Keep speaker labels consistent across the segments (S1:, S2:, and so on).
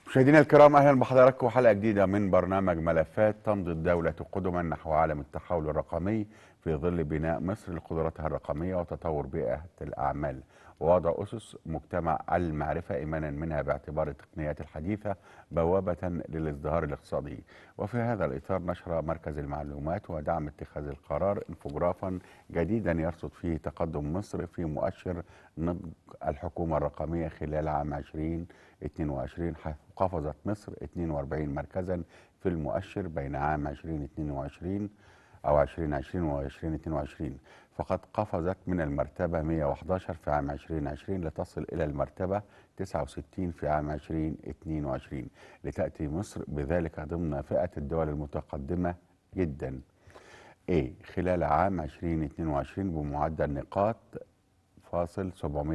S1: مشاهدينا الكرام، اهلا بحضراتكم حلقه جديده من برنامج ملفات. تمضي الدوله قدما نحو عالم التحول الرقمي في ظل بناء مصر لقدراتها الرقميه وتطور بيئه الاعمال ووضع اسس مجتمع المعرفه، ايمانا منها باعتبار التقنيات الحديثه بوابه للازدهار الاقتصادي. وفي هذا الاطار نشر مركز المعلومات ودعم اتخاذ القرار انفوجرافا جديدا يرصد فيه تقدم مصر في مؤشر نضج الحكومه الرقميه خلال عام 2022، حيث قفزت مصر 42 مركزا في المؤشر بين عام 2022 أو 2020 و 2022، فقد قفزت من المرتبة 111 في عام 2020 لتصل إلى المرتبة 69 في عام 2022، لتأتي مصر بذلك ضمن فئة الدول المتقدمة جدا خلال عام 2022 بمعدل نقاط فاصل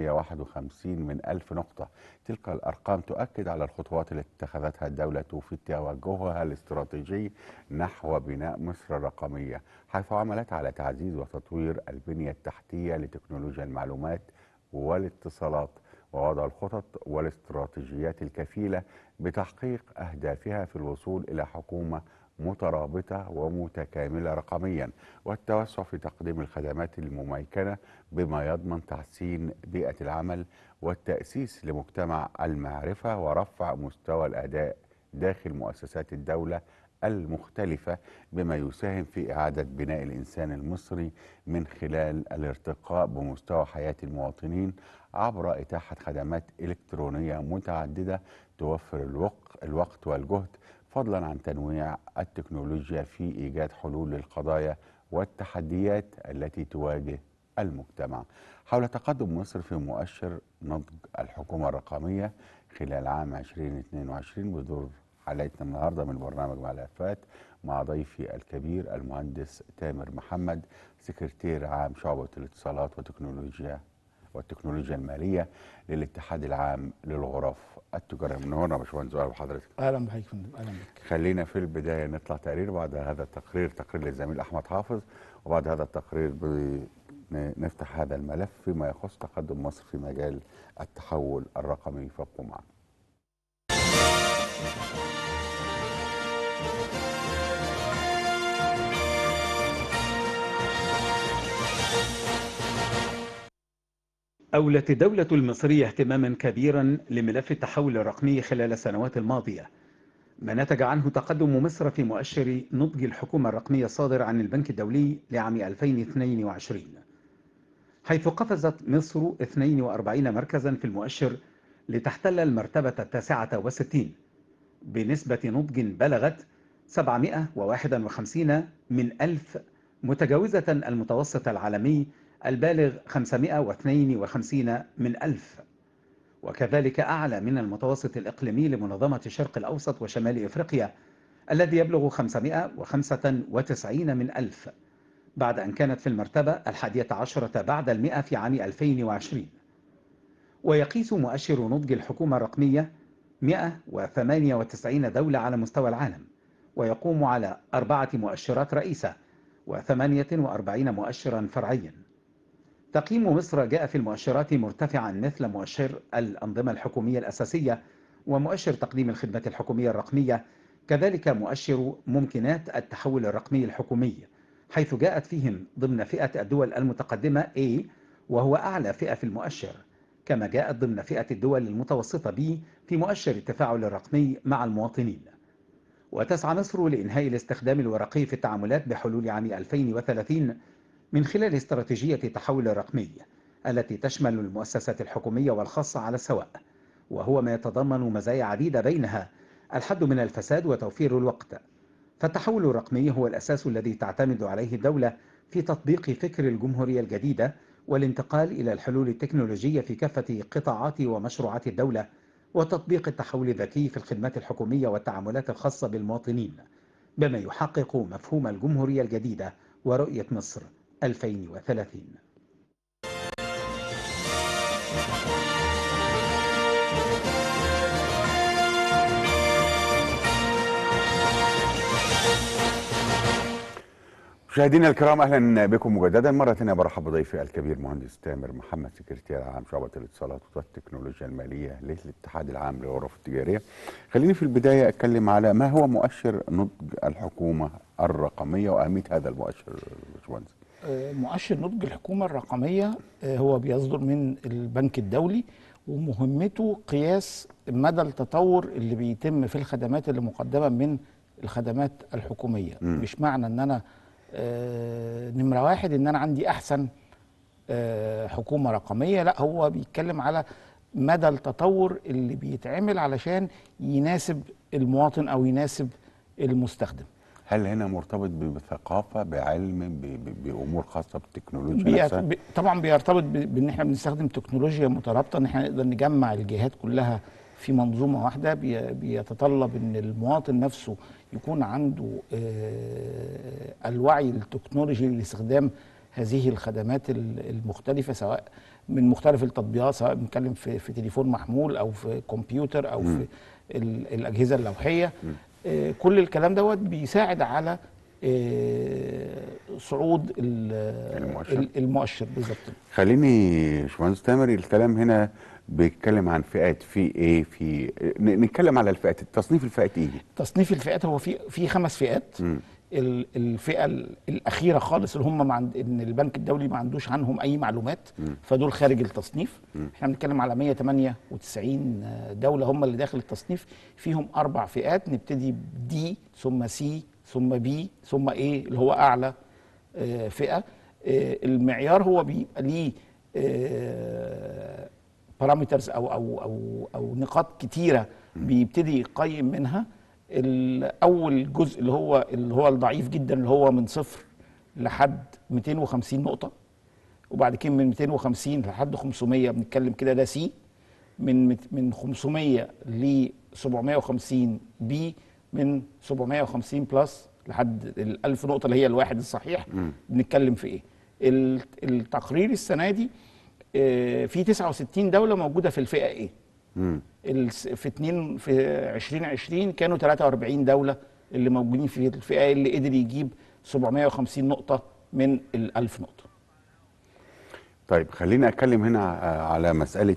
S1: 751 من ألف نقطة. تلك الأرقام تؤكد على الخطوات التي اتخذتها الدولة في توجهها الاستراتيجي نحو بناء مصر الرقمية، حيث عملت على تعزيز وتطوير البنية التحتية لتكنولوجيا المعلومات والاتصالات، ووضع الخطط والاستراتيجيات الكفيلة بتحقيق أهدافها في الوصول إلى حكومة مترابطة ومتكاملة رقميا، والتوسع في تقديم الخدمات المميكنة بما يضمن تحسين بيئة العمل والتأسيس لمجتمع المعرفة ورفع مستوى الأداء داخل مؤسسات الدولة المختلفة، بما يساهم في إعادة بناء الإنسان المصري من خلال الارتقاء بمستوى حياة المواطنين عبر إتاحة خدمات إلكترونية متعددة توفر الوقت والجهد، فضلا عن تنويع التكنولوجيا في إيجاد حلول للقضايا والتحديات التي تواجه المجتمع. حول تقدم مصر في مؤشر نضج الحكومة الرقمية خلال عام 2022 بدور حلقتنا النهارده من برنامج ملفات مع ضيفي الكبير المهندس تامر محمد، سكرتير عام شعبة الاتصالات والتكنولوجيا المالية للاتحاد العام للغرف التجارية. منورنا يا باشمهندس بحضرتك.
S2: اهلا بحضرتك يا فندم. اهلا بك.
S1: خلينا في البداية نطلع تقرير، بعد هذا التقرير تقرير للزميل أحمد حافظ، وبعد هذا التقرير نفتح هذا الملف فيما يخص تقدم مصر في مجال التحول الرقمي. فابقوا معنا.
S3: أولت الدولة المصرية اهتماما كبيرا لملف التحول الرقمي خلال السنوات الماضية، ما نتج عنه تقدم مصر في مؤشر نضج الحكومة الرقمية الصادر عن البنك الدولي لعام 2022، حيث قفزت مصر 42 مركزا في المؤشر لتحتل المرتبة 69 بنسبة نضج بلغت 751 من ألف، متجاوزة المتوسط العالمي البالغ 552 من ألف، وكذلك أعلى من المتوسط الإقليمي لمنظمة الشرق الأوسط وشمال إفريقيا الذي يبلغ 595 من ألف، بعد أن كانت في المرتبة 11 بعد 100 في عام 2020. ويقيس مؤشر نضج الحكومة الرقمية 198 دولة على مستوى العالم، ويقوم على 4 مؤشرات رئيسة و48 مؤشرا فرعيا. تقييم مصر جاء في المؤشرات مرتفعا مثل مؤشر الأنظمة الحكومية الأساسية ومؤشر تقديم الخدمات الحكومية الرقمية، كذلك مؤشر ممكنات التحول الرقمي الحكومي، حيث جاءت فيهم ضمن فئة الدول المتقدمة A وهو أعلى فئة في المؤشر، كما جاءت ضمن فئة الدول المتوسطة B في مؤشر التفاعل الرقمي مع المواطنين. وتسعى مصر لإنهاء الاستخدام الورقي في التعاملات بحلول عام 2030 من خلال استراتيجية التحول الرقمي التي تشمل المؤسسات الحكومية والخاصة على السواء، وهو ما يتضمن مزايا عديدة بينها الحد من الفساد وتوفير الوقت. فالتحول الرقمي هو الأساس الذي تعتمد عليه الدولة في تطبيق فكر الجمهورية الجديدة والانتقال إلى الحلول التكنولوجية في كافة قطاعات ومشروعات الدولة، وتطبيق التحول الذكي في الخدمات الحكومية والتعاملات الخاصة بالمواطنين، بما يحقق مفهوم الجمهورية الجديدة ورؤية مصر 2030.
S1: مشاهدينا الكرام، اهلا بكم مجددا مره ثانيه. برحب بضيفي الكبير مهندس تامر محمد، سكرتير عام شعبه الاتصالات والتكنولوجيا الماليه للاتحاد العام للغرف التجاريه. خليني في البدايه اتكلم على ما هو مؤشر نضج الحكومه الرقميه واهميه هذا المؤشر يا باشمهندس.
S2: مؤشر نضج الحكومه الرقميه هو بيصدر من البنك الدولي، ومهمته قياس مدى التطور اللي بيتم في الخدمات اللي مقدمه من الخدمات الحكوميه. مش معنى ان انا نمرة واحد ان انا عندي احسن حكومة رقمية، لا، هو بيتكلم على مدى التطور اللي بيتعمل علشان يناسب المواطن او يناسب المستخدم.
S1: هل هنا مرتبط بثقافة، بعلم، بأمور خاصة بالتكنولوجيا نفسها؟
S2: طبعا بيرتبط بان احنا بنستخدم تكنولوجيا مترابطة، ان احنا نقدر نجمع الجهات كلها في منظومة واحدة. بيتطلب ان المواطن نفسه يكون عنده الوعي التكنولوجي لاستخدام هذه الخدمات المختلفة، سواء من مختلف التطبيقات، سواء بنتكلم في تليفون محمول او في كمبيوتر او في الأجهزة اللوحية. كل الكلام دوت بيساعد على صعود المؤشر بالظبط.
S1: خليني باشمهندس تامر، الكلام هنا بيتكلم عن فئات، في ايه، في نتكلم على الفئات، تصنيف الفئات ايه؟
S2: تصنيف الفئات هو في 5 فئات. الفئه الاخيره خالص اللي هم ان البنك الدولي ما عندوش عنهم اي معلومات، فدول خارج التصنيف. احنا بنتكلم على 198 دوله هم اللي داخل التصنيف، فيهم 4 فئات. نبتدي بدي، ثم سي، ثم بي، ثم ايه اللي هو اعلى فئه. المعيار هو بيبقى ليه بارامترز او نقاط كتيره بيبتدي يقيم منها. الاول جزء اللي هو الضعيف جدا، اللي هو من 0 لحد 250 نقطه، وبعد كده من 250 لحد 500 بنتكلم كده، ده سي. من 500 ل 750 بي، من 750 بلس لحد ال 1000 نقطه اللي هي الواحد الصحيح بنتكلم في ايه. التقرير السنه دي في 69 دوله موجوده في الفئه ايه. في 2020 كانوا 43 دولة اللي موجودين في الفئة اللي قدر يجيب 750 نقطة من ال1000 نقطة.
S1: طيب خلينا أتكلم هنا على مسألة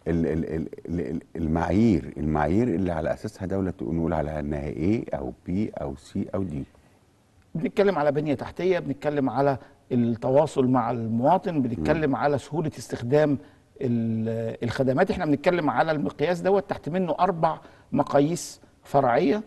S1: المعايير اللي على أساسها دولة نقول على أنها A أو B أو C أو D.
S2: بنتكلم على بنية تحتية، بنتكلم على التواصل مع المواطن، بنتكلم على سهولة استخدام الخدمات. احنا بنتكلم على المقياس دوت تحت منه 4 مقاييس فرعيه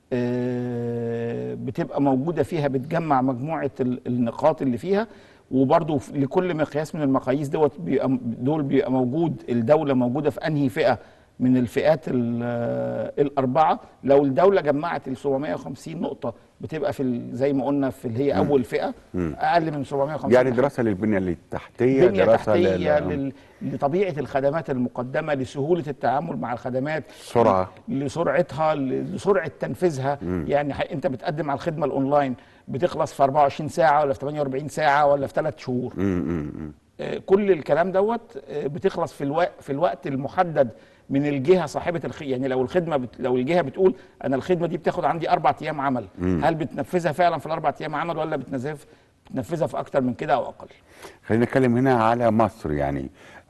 S2: بتبقى موجوده فيها، بتجمع مجموعه النقاط اللي فيها. وبرضو لكل مقياس من المقاييس دوت بيبقى موجود الدوله موجوده في انهي فئه من الفئات ال4. لو الدوله جمعت ال 750 نقطه بتبقى في زي ما قلنا في اللي هي اول فئه. اقل من 750
S1: يعني دراسه للبنيه التحتيه،
S2: بنيه تحتيه لطبيعه الخدمات المقدمه، لسهوله التعامل مع الخدمات، لسرعتها، لسرعه تنفيذها. يعني انت بتقدم على الخدمه الاونلاين بتخلص في 24 ساعه ولا في 48 ساعه ولا في 3 شهور. كل الكلام دوت بتخلص في الوقت المحدد من الجهه صاحبه يعني لو الجهه بتقول انا الخدمه دي بتاخد عندي 4 ايام عمل، هل بتنفذها فعلا في ال4 ايام عمل ولا بتنفذها في اكتر من كده او اقل؟
S1: خلينا نتكلم هنا على مصر. يعني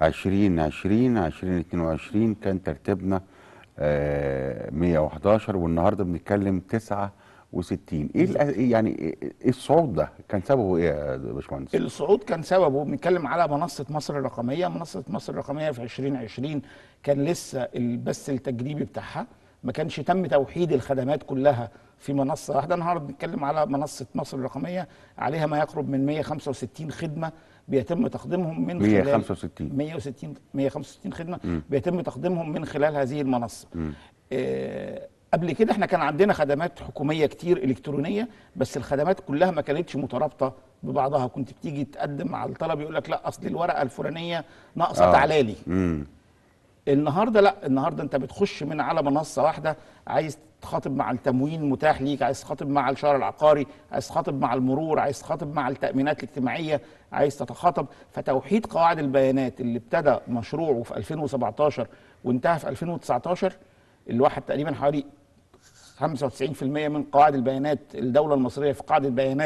S1: 2022 كان ترتيبنا 111 والنهارده بنتكلم 69. ايه يعني ايه الصعود ده؟ كان سببه ايه يا باشمهندس؟
S2: الصعود كان سببه بنتكلم على منصه مصر الرقميه. منصه مصر الرقميه في 2020 كان لسه البث التجريبي بتاعها، ما كانش تم توحيد الخدمات كلها في منصه واحده. النهارده بنتكلم على منصه مصر الرقميه، عليها ما يقرب من 165 خدمه بيتم تقديمهم من خلال 165 خدمه بيتم تقديمهم من خلال هذه المنصه. قبل كده احنا كان عندنا خدمات حكوميه كتير الكترونيه، بس الخدمات كلها ما كانتش مترابطه ببعضها. كنت بتيجي تقدم على الطلب يقول لك لا اصل الورقه الفلانيه ناقصه تعالى لي. النهارده لا، النهارده انت بتخش من على منصه واحده، عايز تخاطب مع التموين متاح ليك، عايز تخاطب مع الشهر العقاري، عايز تخاطب مع المرور، عايز تخاطب مع التأمينات الاجتماعية، عايز تتخاطب. فتوحيد قواعد البيانات اللي ابتدى مشروعه في 2017 وانتهى في 2019، اللي واحد تقريبا حوالي 95% من قواعد البيانات الدولة المصرية في قاعدة بيانات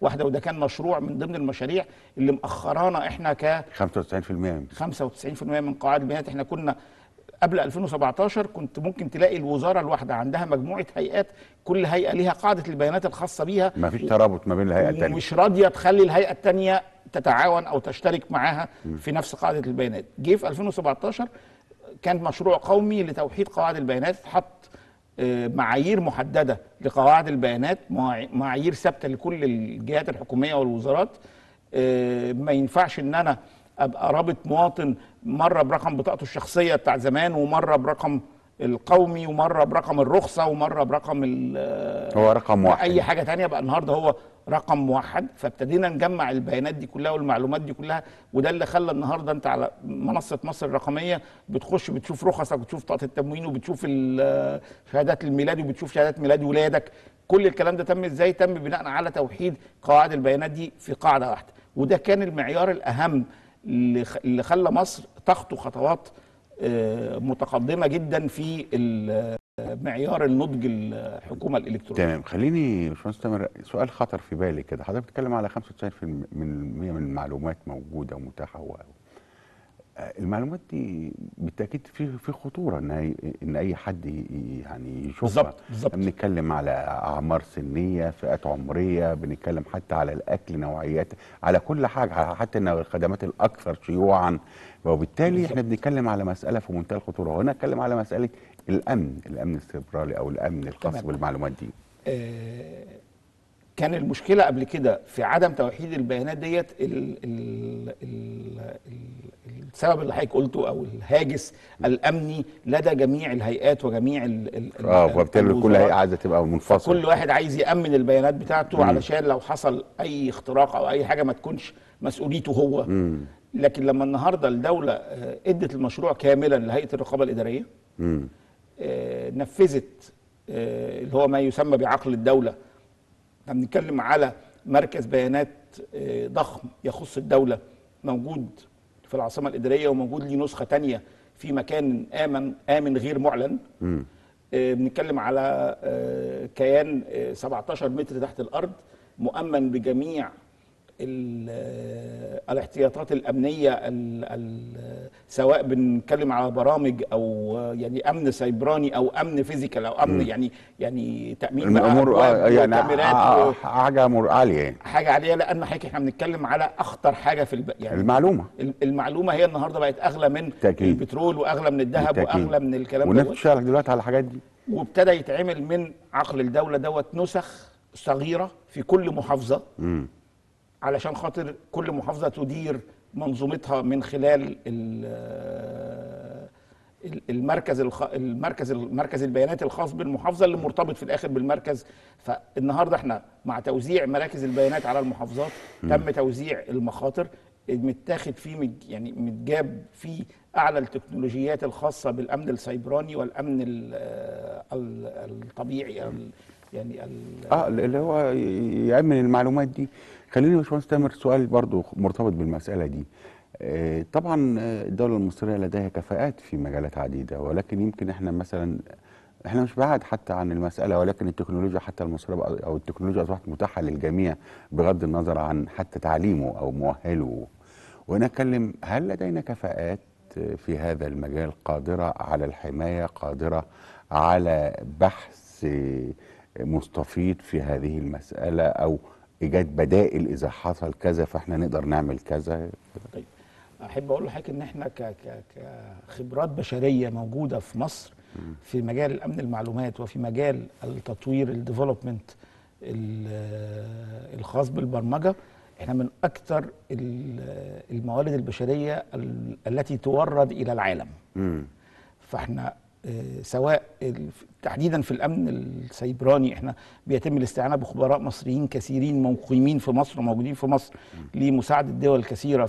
S2: واحده، وده كان مشروع من ضمن المشاريع اللي مأخرانا احنا
S1: 95%.
S2: 95% من قواعد البيانات. احنا كنا قبل 2017 كنت ممكن تلاقي الوزاره الواحده عندها مجموعه هيئات، كل هيئه ليها قاعده البيانات الخاصه بيها،
S1: ما فيش ترابط ما بين الهيئه الثانيه،
S2: ومش راضيه تخلي الهيئه الثانيه تتعاون او تشترك معاها في نفس قاعده البيانات. جه في 2017 كان مشروع قومي لتوحيد قواعد البيانات، حط معايير محدده لقواعد البيانات، معايير ثابته لكل الجهات الحكوميه والوزارات. ما ينفعش ان انا ابقى رابط مواطن مره برقم بطاقته الشخصيه بتاع زمان، ومره برقم القومي، ومره برقم الرخصه، ومره برقم
S1: هو رقم واحد،
S2: اي حاجه تانية. بقى النهارده هو رقم موحد. فابتدينا نجمع البيانات دي كلها والمعلومات دي كلها، وده اللي خلى النهارده انت على منصه مصر الرقميه بتخش بتشوف رخصك، وبتشوف بطاقه التموين، وبتشوف شهادات الميلاد، وبتشوف شهادات ميلاد ولادك. كل الكلام ده تم ازاي؟ تم بناء على توحيد قواعد البيانات دي في قاعده واحده، وده كان المعيار الاهم اللي خلى مصر تخطو خطوات متقدمه جدا في معيار النضج الحكومه الالكترونيه.
S1: تمام. خليني يا باشمهندس تامر سؤال خطر في بالي كده، حضرتك بتتكلم على 95% من المعلومات موجوده ومتاحه المعلومات دي بالتاكيد في خطوره ان اي حد يعني يشوفها.
S2: بالظبط.
S1: بنتكلم على اعمار سنيه، فئات عمريه، بنتكلم حتى على الاكل، نوعيات، على كل حاجه، حتى ان الخدمات الاكثر شيوعا. وبالتالي احنا بنتكلم على مساله في منتهى الخطوره. وهنا نتكلم على مساله الامن السيبراني او الامن الخاص بالمعلومات دي.
S2: كان المشكله قبل كده في عدم توحيد البيانات ديت، السبب اللي حضرتك قلته او الهاجس الامني لدى جميع الهيئات وجميع
S1: وبالتالي كل هيئه عايزه تبقى منفصله،
S2: كل واحد عايز يامن البيانات بتاعته علشان لو حصل اي اختراق او اي حاجه ما تكونش مسؤوليته هو. لكن لما النهارده الدوله ادت المشروع كاملا لهيئه الرقابه الاداريه، نفذت اللي هو ما يسمى بعقل الدوله. احنا بنتكلم على مركز بيانات ضخم يخص الدوله موجود في العاصمه الاداريه، وموجود ليه نسخه تانية في مكان امن غير معلن. بنتكلم على كيان 17 متر تحت الارض، مؤمن بجميع الاحتياطات الامنيه، سواء بنتكلم على برامج او يعني امن سيبراني او امن فيزيكال او امن يعني تامين
S1: الامور يعني حاجه عاليه، يعني
S2: حاجه عاليه. لان احنا بنتكلم على اخطر حاجه في يعني المعلومه هي النهارده بقت اغلى من البترول، واغلى من الذهب، واغلى من الكلام ده.
S1: والناس بتشتغل دلوقتي على الحاجات دي،
S2: وابتدى يتعمل من عقل الدوله دوت نسخ صغيره في كل محافظه، علشان خاطر كل محافظة تدير منظومتها من خلال المركز البيانات الخاص بالمحافظة اللي مرتبط في الآخر بالمركز. فالنهاردة احنا مع توزيع مراكز البيانات على المحافظات تم توزيع المخاطر، متاخد فيه يعني متجاب فيه أعلى التكنولوجيات الخاصة بالأمن السيبراني والأمن الطبيعي يعني
S1: اللي هو يأمن المعلومات دي. خليني يا باشمهندس تامر سؤال برضو مرتبط بالمسألة دي. طبعا الدولة المصرية لديها كفاءات في مجالات عديدة، ولكن يمكن احنا مش بعاد حتى عن المسألة، ولكن التكنولوجيا حتى المصرية أو التكنولوجيا أصبحت متاحة للجميع بغض النظر عن حتى تعليمه أو مؤهله. ونتكلم هل لدينا كفاءات في هذا المجال قادرة على الحماية، قادرة على بحث مستفيض في هذه المسألة، أو إيجاد بدائل إذا حصل كذا فإحنا نقدر نعمل كذا؟
S2: طيب، أحب أقول لحضرتك إن إحنا كخبرات بشرية موجودة في مصر في مجال الأمن المعلومات وفي مجال التطوير الديفلوبمنت الخاص بالبرمجة، إحنا من أكثر الموارد البشرية التي تورد إلى العالم. فإحنا سواء تحديدا في الامن السيبراني احنا بيتم الاستعانه بخبراء مصريين كثيرين مقيمين في مصر وموجودين في مصر لمساعده دول كثيره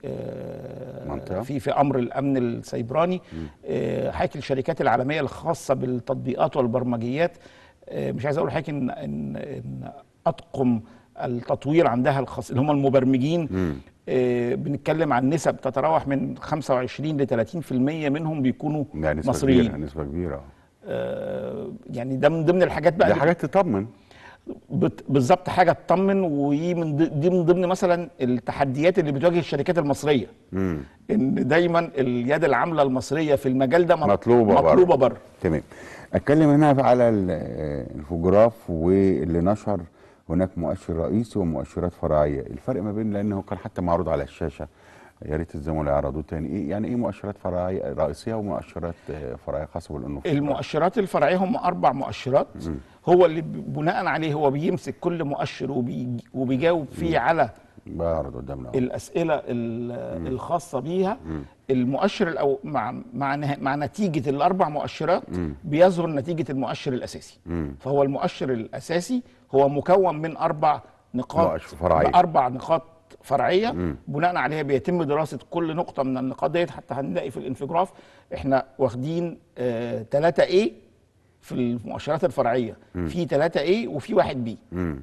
S2: في امر الامن السيبراني. حضرتك الشركات العالميه الخاصه بالتطبيقات والبرمجيات، مش عايز اقول لحضرتك ان اطقم التطوير عندها الخاص اللي هم المبرمجين، بنتكلم عن نسب تتراوح من 25 ل 30% منهم بيكونوا مصريين.
S1: نسبة كبيرة.
S2: يعني ده من ضمن الحاجات بقى،
S1: دي حاجات تطمن.
S2: بالظبط حاجه تطمن، ودي دي من ضمن مثلا التحديات اللي بتواجه الشركات المصريه. ان دايما اليد العامله المصريه في المجال ده مطلوبه بره.
S1: تمام. اتكلم هنا على الفوجراف واللي نشر هناك مؤشر رئيسي ومؤشرات فرعيه، الفرق ما بين، لانه كان حتى معروض على الشاشه، يا ريت الزملاء يعرضوه تاني، ايه يعني ايه مؤشرات فرعيه رئيسيه ومؤشرات فرعيه خاصه بالانوف؟
S2: المؤشرات الفرعيه هم 4 مؤشرات. هو اللي بناء عليه هو بيمسك كل مؤشر وبيجاوب فيه على
S1: بعرض قدامنا
S2: الاسئله الخاصه بيها. المؤشر مع نتيجه ال4 مؤشرات بيظهر نتيجه المؤشر الاساسي. فهو المؤشر الاساسي هو مكون من 4 نقاط
S1: فرعيه،
S2: 4 نقاط فرعيه. بناء عليها بيتم دراسه كل نقطه من النقاط ديت. حتى هنلاقي في الانفوجراف احنا واخدين 3A في المؤشرات الفرعيه، في 3A وفي 1B.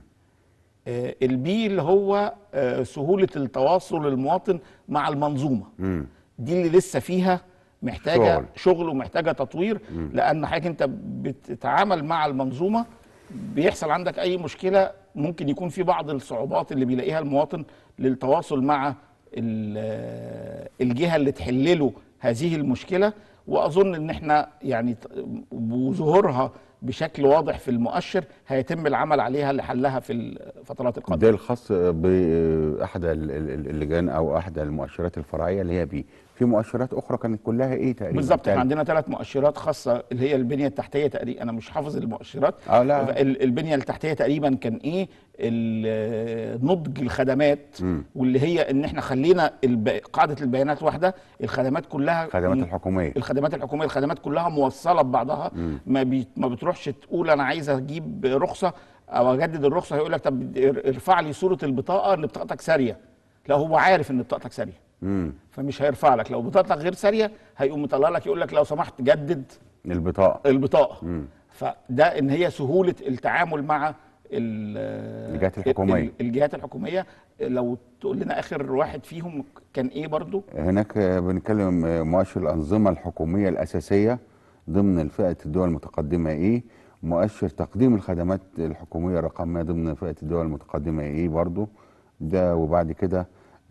S2: البي اللي هو سهوله التواصل المواطن مع المنظومه. دي اللي لسه فيها محتاجه شغل ومحتاجه تطوير. لان حضرتك انت بتتعامل مع المنظومه، بيحصل عندك اي مشكله ممكن يكون في بعض الصعوبات اللي بيلاقيها المواطن للتواصل مع الجهه اللي تحلله هذه المشكله. واظن ان احنا يعني بظهورها بشكل واضح في المؤشر هيتم العمل عليها لحلها في الفترات القادمه.
S1: ده الخاص باحد اللجان او احد المؤشرات الفرعيه اللي هي بي. في مؤشرات اخرى كانت كلها ايه تقريبا؟
S2: بالظبط، احنا عندنا 3 مؤشرات خاصه اللي هي البنيه التحتيه تقريبا. انا مش حافظ المؤشرات.
S1: لا.
S2: البنيه التحتيه تقريبا كان ايه؟ نضج الخدمات، واللي هي ان احنا خلينا قاعده البيانات واحده. الخدمات كلها الخدمات الحكوميه كلها موصله ببعضها. ما بتروحش تقول انا عايز اجيب رخصه او اجدد الرخصه، هيقول لك طب ارفع لي صوره البطاقه اللي بطاقتك ساريه. لا، هو عارف ان بطاقتك ساريه، فمش هيرفع لك. لو بطاقتك غير ساريه هيقوم مطلع لك يقول لك لو سمحت جدد البطاقه. فده ان هي سهوله التعامل مع الجهات الحكوميه. لو تقول لنا اخر واحد فيهم كان ايه برضو؟
S1: هناك بنتكلم مؤشر الانظمه الحكوميه الاساسيه ضمن فئه الدول المتقدمه ايه، مؤشر تقديم الخدمات الحكوميه الرقميه ضمن فئه الدول المتقدمه ايه برضو ده. وبعد كده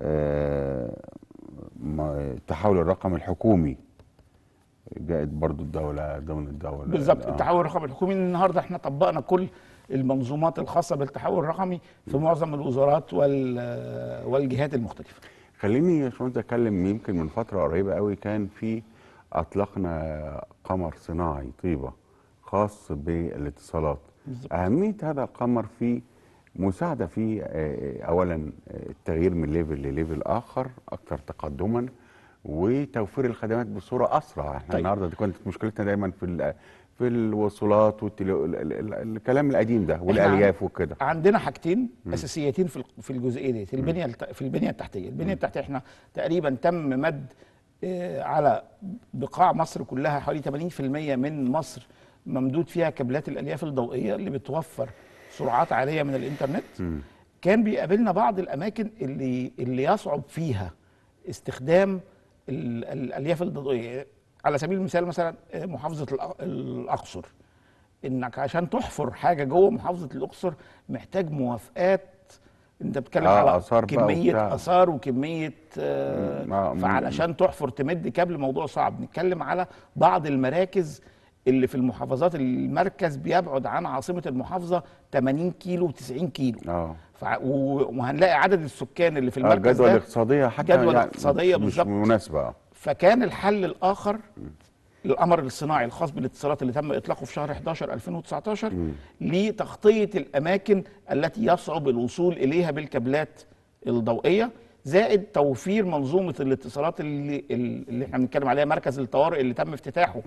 S1: التحول الرقمي الحكومي جاءت برضو الدوله ضمن الدوله.
S2: بالظبط. التحول الرقمي الحكومي النهارده احنا طبقنا كل المنظومات الخاصه بالتحول الرقمي في معظم الوزارات والجهات المختلفه.
S1: خليني يا باشمهندس اتكلم. يمكن من فتره قريبه قوي كان في اطلقنا قمر صناعي طيبه خاص بالاتصالات. بالزبط. اهميه هذا القمر في مساعده في اولا التغيير من ليفل لليفل اخر اكثر تقدما، وتوفير الخدمات بصوره اسرع. احنا النهارده دي كانت مشكلتنا دايما في الوصولات الكلام القديم ده والالياف وكده.
S2: عندنا حاجتين اساسيتين في الجزئيه دي. في البنيه التحتيه. البنيه التحتيه احنا تقريبا تم مد على بقاع مصر كلها حوالي 80% من مصر ممدود فيها كابلات الالياف الضوئيه اللي بتوفر سرعات عاليه من الانترنت. كان بيقابلنا بعض الاماكن اللي يصعب فيها استخدام الالياف الضوئيه. على سبيل المثال مثلا محافظه الاقصر، انك عشان تحفر حاجه جوه محافظه الاقصر محتاج موافقات. انت بتتكلم على كميه اثار وكميه فعلشان تحفر تمد كابل موضوع صعب. نتكلم على بعض المراكز اللي في المحافظات، المركز بيبعد عن عاصمه المحافظه 80 كيلو و90 كيلو. وهنلاقي عدد السكان اللي في المركز ده
S1: الجدوى الاقتصاديه حتى
S2: الجدوى الاقتصاديه بالظبط
S1: مش مناسبه.
S2: فكان الحل الاخر القمر الصناعي الخاص بالاتصالات اللي تم اطلاقه في شهر 11 2019 لتغطيه الاماكن التي يصعب الوصول اليها بالكابلات الضوئيه، زائد توفير منظومه الاتصالات اللي احنا بنتكلم عليها مركز الطوارئ اللي تم افتتاحه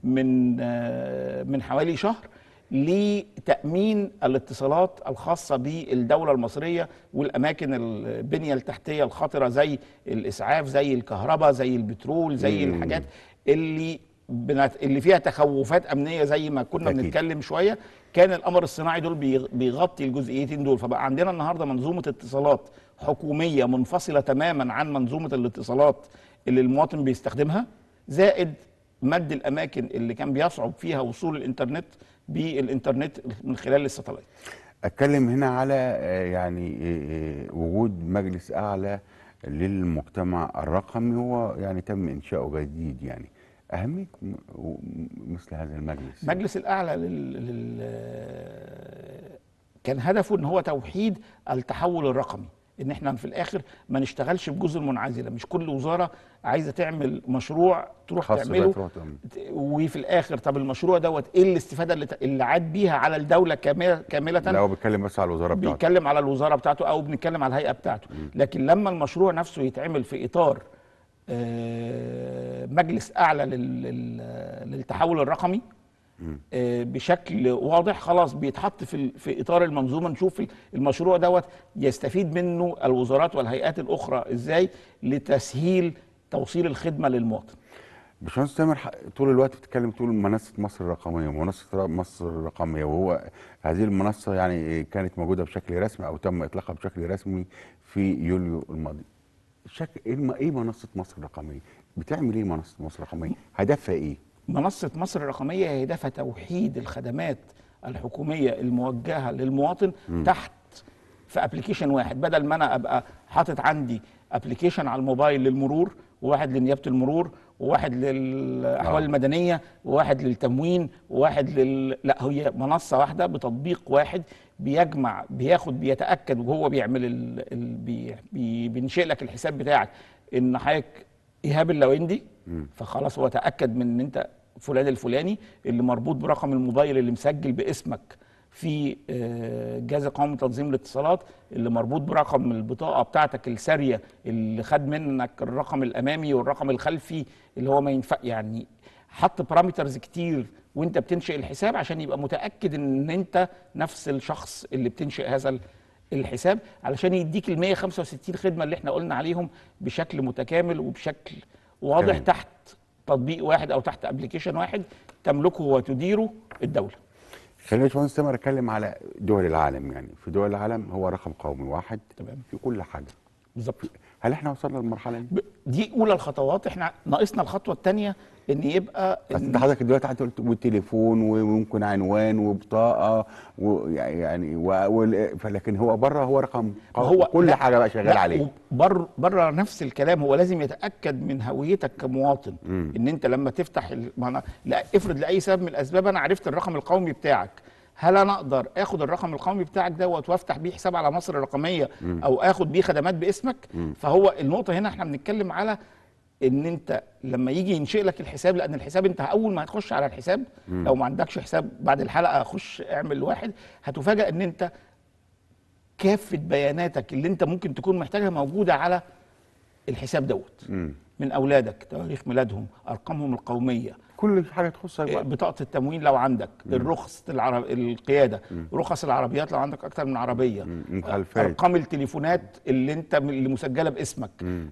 S2: من حوالي شهر لتأمين الاتصالات الخاصة بالدولة المصرية والأماكن البنية التحتية الخطرة زي الإسعاف، زي الكهرباء، زي البترول، زي الحاجات اللي فيها تخوفات أمنية زي ما كنا بنتكلم شوية. كان القمر الصناعي دول بيغطي الجزئيتين دول. فبقى عندنا النهاردة منظومة اتصالات حكومية منفصلة تماما عن منظومة الاتصالات اللي المواطن بيستخدمها، زائد مد الأماكن اللي كان بيصعب فيها وصول الإنترنت بالإنترنت من خلال الساتلايت.
S1: اتكلم هنا على يعني وجود مجلس اعلى للمجتمع الرقمي، هو يعني تم انشاؤه جديد. يعني اهميه مثل هذا المجلس.
S2: المجلس الاعلى كان هدفه ان هو توحيد التحول الرقمي، ان احنا في الاخر ما نشتغلش بجزر منعزله، مش كل وزاره عايزه تعمل مشروع تروح
S1: خاص
S2: تعمله
S1: بقى
S2: وفي الاخر طب المشروع دوت ايه الاستفاده اللي عاد بيها على الدوله كامله.
S1: لا، هو بيتكلم بس على الوزاره بتاعته،
S2: بيتكلم على الوزاره بتاعته او بنتكلم على الهيئه بتاعته. لكن لما المشروع نفسه يتعمل في اطار مجلس اعلى للتحول الرقمي بشكل واضح، خلاص بيتحط في اطار المنظومه، نشوف المشروع دوت يستفيد منه الوزارات والهيئات الاخرى ازاي لتسهيل توصيل الخدمه للمواطن.
S1: باشمهندس تامر، طول الوقت بتتكلم تقول منصه مصر الرقميه، منصه مصر الرقميه، وهو هذه المنصه يعني كانت موجوده بشكل رسمي او تم اطلاقها بشكل رسمي في يوليو الماضي. ايه منصه مصر الرقميه؟ بتعمل ايه منصه مصر الرقميه؟ هدفها ايه؟
S2: منصة مصر الرقمية هدفها توحيد الخدمات الحكومية الموجهة للمواطن تحت في ابلكيشن واحد، بدل ما انا ابقى حاطط عندي ابلكيشن على الموبايل للمرور، وواحد لنيابة المرور، وواحد للأحوال المدنية، وواحد للتموين، وواحد لا، هي منصة واحدة بتطبيق واحد بيجمع بيتأكد وهو بيعمل بينشئ لك الحساب بتاعك ان حضرتك إيهاب اللويندي، فخلاص هو تأكد من ان انت فلان الفلاني اللي مربوط برقم الموبايل اللي مسجل باسمك في جهاز قومي تنظيم الاتصالات، اللي مربوط برقم البطاقة بتاعتك السارية اللي خد منك الرقم الأمامي والرقم الخلفي اللي هو ما ينفع. يعني حط بارامترز كتير وانت بتنشئ الحساب عشان يبقى متأكد ان انت نفس الشخص اللي بتنشئ هذا الحساب، علشان يديك ال 165 خدمة اللي احنا قلنا عليهم بشكل متكامل وبشكل واضح تحت تطبيق واحد او تحت ابلكيشن واحد تملكه وتديره الدولة.
S1: خلينا يا باشمهندس تامر اتكلم على دول العالم. يعني في دول العالم هو رقم قومي واحد
S2: تمام
S1: في كل حاجه
S2: بالظبط.
S1: هل احنا وصلنا للمرحله دي؟
S2: دي اولى الخطوات، احنا ناقصنا الخطوه الثانيه ان يبقى
S1: انت حضرتك دلوقتي قلت والتليفون وممكن عنوان وبطاقه ويعني لكن هو بره هو رقم قومي، هو كل حاجه بقى شغال عليه.
S2: بره نفس الكلام، هو لازم يتاكد من هويتك كمواطن. ان انت لما تفتح لا افرض لاي سبب من الاسباب انا عرفت الرقم القومي بتاعك، هل انا اقدر اخد الرقم القومي بتاعك دوت وافتح بيه حساب على مصر الرقميه او اخد بيه خدمات باسمك؟ فهو النقطه هنا احنا بنتكلم على ان انت لما يجي ينشئ لك الحساب، لان الحساب انت اول ما هتخش على الحساب لو ما عندكش حساب بعد الحلقه خش اعمل واحد، هتفاجئ ان انت كافه بياناتك اللي انت ممكن تكون محتاجها موجوده على الحساب دوت، من اولادك، تواريخ ميلادهم، ارقامهم القوميه،
S1: كل حاجه تخصك بقى،
S2: بطاقه التموين لو عندك، الرخص القياده، رخص العربيات لو عندك اكتر من عربيه،
S1: مخالفات،
S2: ارقام التليفونات اللي مسجله باسمك،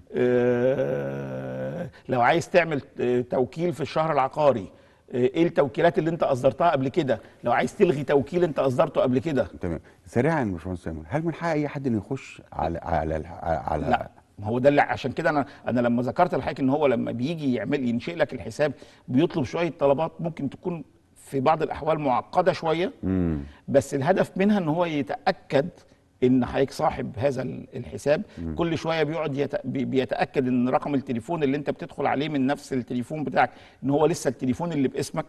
S2: لو عايز تعمل توكيل في الشهر العقاري، ايه التوكيلات اللي انت اصدرتها قبل كده، لو عايز تلغي توكيل انت اصدرته قبل كده.
S1: تمام. سريعا يا باشمهندس سامر، هل من حق اي حد انه يخش على
S2: لا، ما هو ده اللي عشان كده انا لما ذكرت لحضرتك ان هو لما بيجي ينشئ لك الحساب بيطلب شويه طلبات ممكن تكون في بعض الاحوال معقده شويه، بس الهدف منها ان هو يتاكد ان حضرتك صاحب هذا الحساب. كل شويه بيتاكد ان رقم التليفون اللي انت بتدخل عليه من نفس التليفون بتاعك ان هو لسه التليفون اللي باسمك،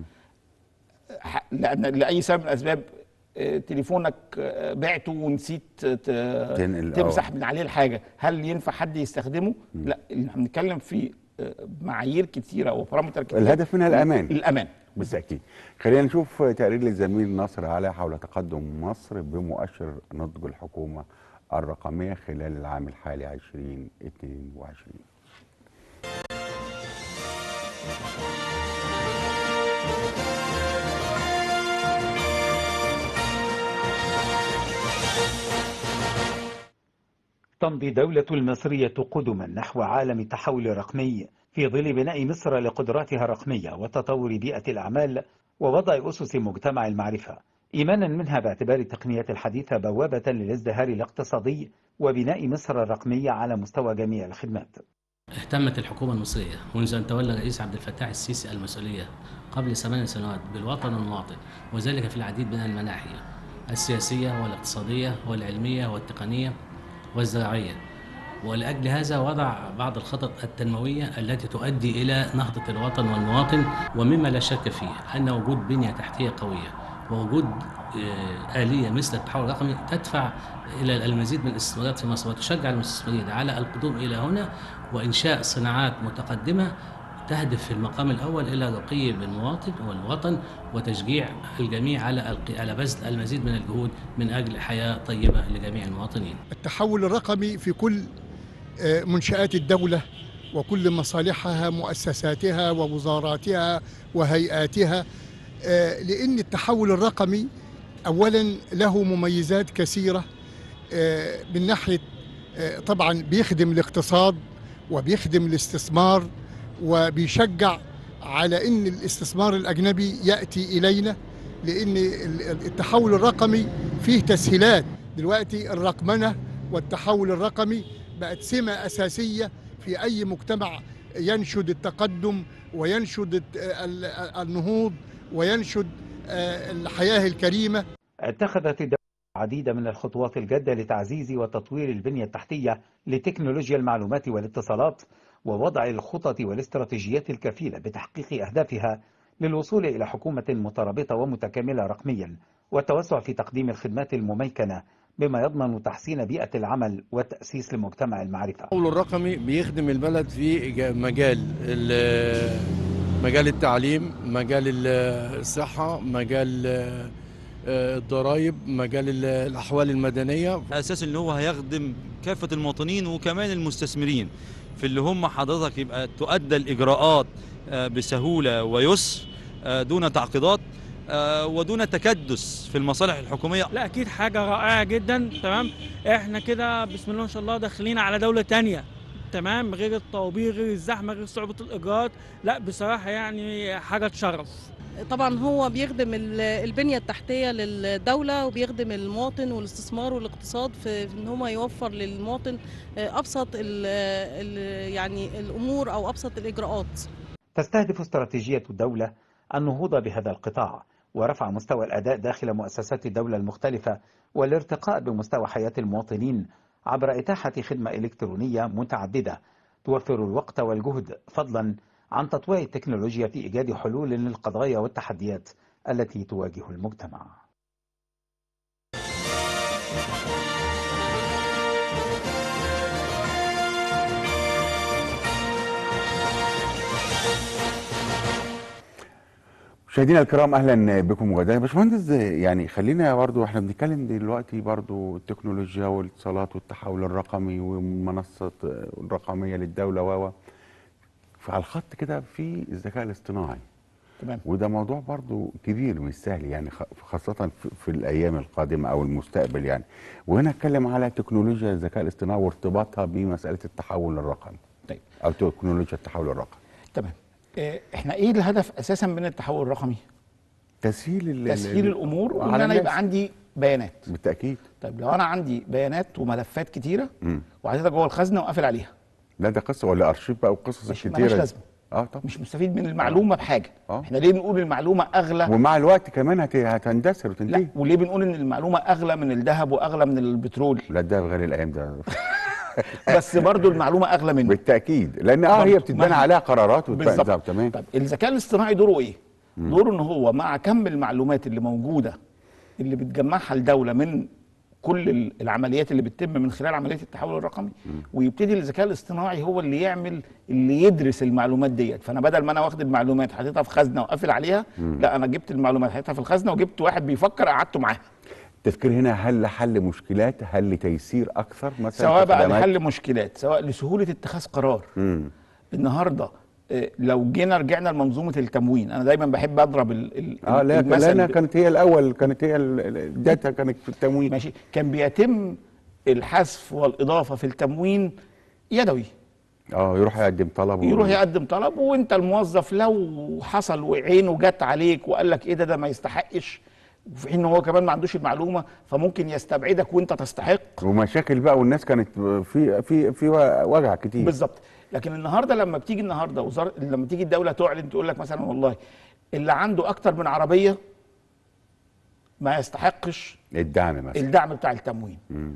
S2: لان لاي سبب من الاسباب تليفونك بعته ونسيت تمسح من عليه الحاجه، هل ينفع حد يستخدمه؟ لا، احنا بنتكلم في معايير كتيره وبارامتر كتيره،
S1: الهدف منها
S2: الامان
S1: بالتاكيد. خلينا نشوف تقرير للزميل ناصر علي حول تقدم مصر بمؤشر نضج الحكومه الرقميه خلال العام الحالي 2022.
S3: تمضي دولة المصرية قدما نحو عالم التحول الرقمي في ظل بناء مصر لقدراتها الرقمية وتطور بيئة الأعمال ووضع أسس مجتمع المعرفة، إيمانا منها باعتبار التقنيات الحديثة بوابة للازدهار الاقتصادي وبناء مصر الرقمية على مستوى جميع الخدمات.
S4: اهتمت الحكومة المصرية منذ أن تولى الرئيس عبد الفتاح السيسي المسؤولية قبل 8 سنوات بالوطن والمواطن، وذلك في العديد من المناحي. السياسية والاقتصادية والعلمية والتقنية والزراعية. ولأجل هذا وضع بعض الخطط التنموية التي تؤدي إلى نهضة الوطن والمواطن. ومما لا شك فيه أن وجود بنية تحتية قوية ووجود آلية مثل التحول الرقمي تدفع إلى المزيد من الاستثمارات في مصر وتشجع المستثمرين على القدوم إلى هنا وإنشاء صناعات متقدمة تهدف في المقام الأول إلى رقي بالمواطن والوطن وتشجيع الجميع على بذل المزيد من الجهود من أجل حياة طيبة لجميع المواطنين.
S5: التحول الرقمي في كل منشآت الدولة وكل مصالحها، مؤسساتها ووزاراتها وهيئاتها، لأن التحول الرقمي أولا له مميزات كثيرة من ناحية طبعا بيخدم الاقتصاد وبيخدم الاستثمار وبيشجع على أن الاستثمار الأجنبي يأتي إلينا، لأن التحول الرقمي فيه تسهيلات. دلوقتي الرقمنة والتحول الرقمي بقت سمة أساسية في أي مجتمع ينشد التقدم وينشد النهوض وينشد الحياة الكريمة.
S3: اتخذت الدولة العديد من الخطوات الجادة لتعزيز وتطوير البنية التحتية لتكنولوجيا المعلومات والاتصالات ووضع الخطط والاستراتيجيات الكفيلة بتحقيق أهدافها للوصول إلى حكومة مترابطة ومتكاملة رقميا والتوسع في تقديم الخدمات المميكنة بما يضمن تحسين بيئة العمل والتأسيس لمجتمع المعرفة.
S6: التحول الرقمي بيخدم البلد في مجال التعليم، مجال الصحة، مجال الضرائب، مجال الأحوال المدنية.
S7: أساس إن هو هيخدم كافة المواطنين وكمان المستثمرين في اللي هم حضرتك يبقى تؤدى الإجراءات بسهولة ويسر دون تعقيدات ودون تكدس في المصالح الحكومية.
S8: لا أكيد حاجة رائعة جدا. تمام، احنا كده بسم الله ما شاء الله داخلين على دولة تانية. تمام، غير الطوابير، غير الزحمة، غير صعوبة الإجراءات. لا بصراحة يعني حاجة تشرف.
S9: طبعا هو بيخدم البنية التحتية للدولة وبيخدم المواطن والاستثمار والاقتصاد في ان هو يوفر للمواطن ابسط يعني الامور او ابسط الاجراءات.
S3: تستهدف استراتيجية الدولة النهوض بهذا القطاع ورفع مستوى الأداء داخل مؤسسات الدولة المختلفة والارتقاء بمستوى حياة المواطنين عبر إتاحة خدمة إلكترونية متعددة توفر الوقت والجهد، فضلا عن تطوير التكنولوجيا في إيجاد حلول للقضايا والتحديات التي تواجه المجتمع.
S1: مشاهدينا الكرام، اهلا بكم مجددا. باشمهندس، يعني خلينا برضو احنا بنتكلم دلوقتي برضو التكنولوجيا والاتصالات والتحول الرقمي والمنصات الرقميه للدوله فعلى الخط كده في الذكاء الاصطناعي.
S2: تمام.
S1: وده موضوع برضو كبير مش سهل، يعني خاصه في الايام القادمه او المستقبل يعني. وهنا اتكلم على تكنولوجيا الذكاء الاصطناعي وارتباطها بمساله التحول الرقمي.
S2: طيب.
S1: او تكنولوجيا التحول الرقمي.
S2: تمام. احنا ايه الهدف اساسا من التحول الرقمي؟ تسهيل الامور وان انا يبقى عندي بيانات.
S1: بالتاكيد.
S2: طيب لو انا عندي بيانات وملفات كتيره وحطيتها جوه الخزنه وقافل عليها،
S1: لا ده قصه ولا ارشيف بقى وقصص كتيره
S2: مالهاش لازمه.
S1: طبعا
S2: مش مستفيد من المعلومه بحاجه. احنا ليه بنقول المعلومه اغلى؟
S1: ومع الوقت كمان هتندثر وتنتهي.
S2: لا، وليه بنقول ان المعلومه اغلى من الذهب واغلى من البترول؟
S1: لا الذهب غالي الايام ده
S2: بس برضو المعلومه اغلى منه
S1: بالتاكيد، لان هي بتتبنى عليها قرارات
S2: بالظبط.
S1: تمام.
S2: طب الذكاء الاصطناعي دوره ايه؟ دوره ان هو مع كم المعلومات اللي موجوده اللي بتجمعها الدوله من كل العمليات اللي بتتم من خلال عمليه التحول الرقمي، ويبتدي الذكاء الاصطناعي هو اللي يعمل اللي يدرس المعلومات ديت. فانا بدل ما انا واخد المعلومات حطيتها في خزنه وقافل عليها، لا انا جبت المعلومات حطيتها في الخزنه وجبت واحد بيفكر قعدته معاه.
S1: التفكير هنا هل لحل مشكلات، هل لتيسير اكثر مثلا،
S2: سواء بقى لحل مشكلات، سواء لسهوله اتخاذ قرار.
S1: النهارده
S2: لو رجعنا لمنظومه التموين، انا دايما بحب اضرب
S1: المثل. لا كانت هي الاول، كانت هي الداتا كانت في التموين.
S2: ماشي. كان بيتم الحذف والاضافه في التموين يدوي.
S1: يروح يقدم طلب
S2: وانت الموظف لو حصل وعينه جت عليك وقال لك ايه ده ما يستحقش، في حين ان هو كمان ما عندوش المعلومه، فممكن يستبعدك وانت تستحق.
S1: ومشاكل بقى، والناس كانت في وجع كتير.
S2: بالظبط. لكن النهارده لما تيجي الدوله تعلن تقول لك مثلا والله اللي عنده اكتر من عربيه ما يستحقش
S1: الدعم مثلا.
S2: الدعم بتاع التموين.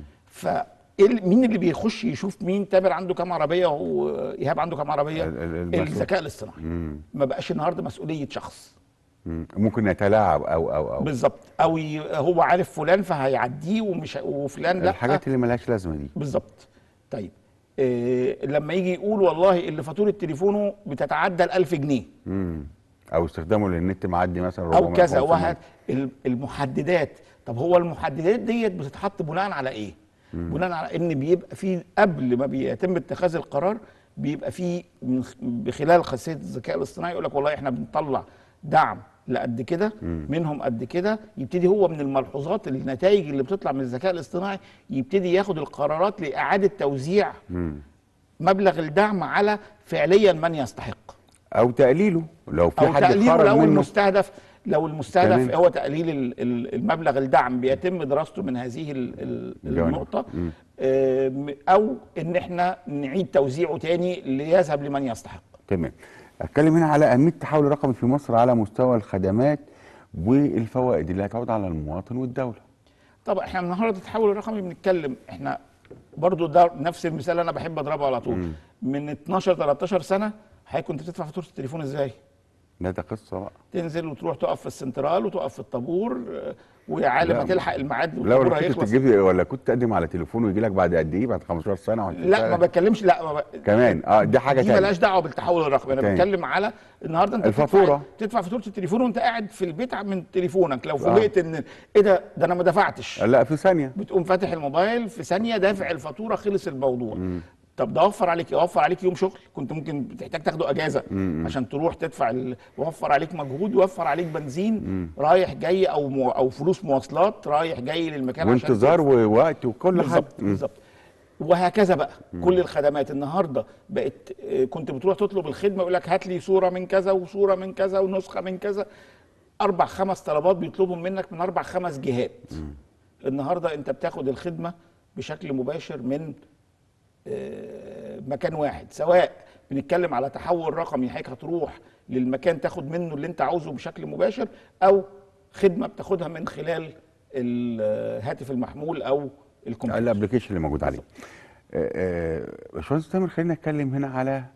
S2: مين اللي بيخش يشوف مين تامر عنده كام عربيه وايهاب عنده كام عربيه؟ الذكاء الاصطناعي. ما بقاش النهارده مسؤوليه شخص.
S1: ممكن يتلاعب او
S2: بالظبط، او هو عارف فلان فهيعديه وفلان لا.
S1: الحاجات اللي ملهاش لازمه دي.
S2: بالظبط. طيب لما يجي يقول والله اللي فاتوره تليفونه بتتعدى ال1000 جنيه
S1: او استخدامه للنت معدي مثلا
S2: او كذا، المحددات. طب هو المحددات ديت بتتحط بناء على ايه؟ بناء على ان بيبقى في قبل ما بيتم اتخاذ القرار بيبقى في بخلال خاصيه الذكاء الاصطناعي يقول لك والله احنا بنطلع دعم لقد كده، منهم قد كده. يبتدي هو من الملحوظات النتائج اللي بتطلع من الذكاء الاصطناعي يبتدي ياخد القرارات لاعاده توزيع مبلغ الدعم على فعليا من يستحق
S1: او تقليله لو في حد
S2: تقليله
S1: خرج
S2: لو
S1: منه.
S2: لو المستهدف هو تقليل المبلغ الدعم بيتم دراسته من هذه النقطة، أو إن احنا نعيد توزيعه تاني ليذهب لمن يستحق.
S1: تمام. أتكلم هنا على أهمية التحول الرقمي في مصر على مستوى الخدمات والفوائد اللي هتعود على المواطن والدولة.
S2: طبعا احنا النهارده التحول الرقمي بنتكلم، احنا برضو ده نفس المثال اللي أنا بحب أضربه على طول. من 12 13 سنة كنت بتدفع فاتورة التليفون إزاي؟
S1: ده قصه بقى.
S2: تنزل وتروح تقف في السنترال وتقف في الطابور، ويا عالم ما تلحق الميعاد
S1: والطابور هيخلص. ولا كنت تقدم على تليفون ويجي لك بعد قد ايه؟ بعد 15 سنه ولا
S2: لا ما بتكلمش. لا
S1: كمان دي حاجه ثانيه،
S2: دي مالهاش دعوه بالتحول الرقمي. انا بتكلم على النهارده انت
S1: الفاتوره،
S2: تدفع فاتوره التليفون وانت قاعد في البيت من تليفونك. لو فوجئت ان ايه ده انا ما دفعتش،
S1: لا في ثانيه
S2: بتقوم فاتح الموبايل في ثانيه دافع الفاتوره، خلص الموضوع. طب ده يوفر عليك يوم شغل كنت ممكن بتحتاج تاخده اجازه عشان تروح تدفع يوفر عليك مجهود، يوفر عليك بنزين رايح جاي او فلوس مواصلات رايح جاي للمكان
S1: وانتظار ووقت وكل حاجه.
S2: بالظبط. وهكذا بقى كل الخدمات النهارده بقت. كنت بتروح تطلب الخدمه يقول لك هات لي صوره من كذا وصوره من كذا ونسخه من كذا، 4-5 طلبات بيطلبهم منك من 4-5 جهات. النهارده انت بتاخد الخدمه بشكل مباشر من مكان واحد، سواء بنتكلم على تحول رقمي حضرتك هتروح للمكان تاخد منه اللي انت عاوزه بشكل مباشر، او خدمه بتاخدها من خلال الهاتف المحمول او الكمبيوتر
S1: الابلكيشن اللي موجود عليه. باشمهندس تامر، خلينا نتكلم هنا على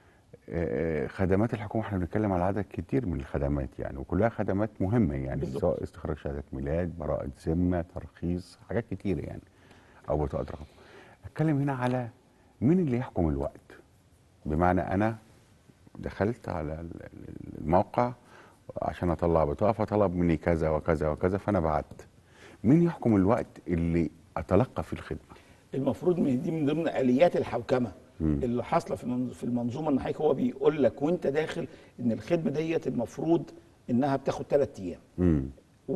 S1: خدمات الحكومه. احنا بنتكلم على عدد كتير من الخدمات يعني، وكلها خدمات مهمه يعني بالزبط. سواء استخراج شهاده ميلاد، براءه ذمه، ترخيص، حاجات كتير يعني، او بطاقه رقم. اتكلم هنا على مين اللي يحكم الوقت. بمعنى انا دخلت على الموقع عشان اطلع بطاقه فطلب مني كذا وكذا وكذا فانا بعت. مين يحكم الوقت اللي اتلقى فيه الخدمه؟
S2: المفروض دي من ضمن اليات الحوكمه اللي حاصله في المنظومه، ان حضرتك هو بيقول لك وانت داخل ان الخدمه ديت المفروض انها بتاخد 3 ايام.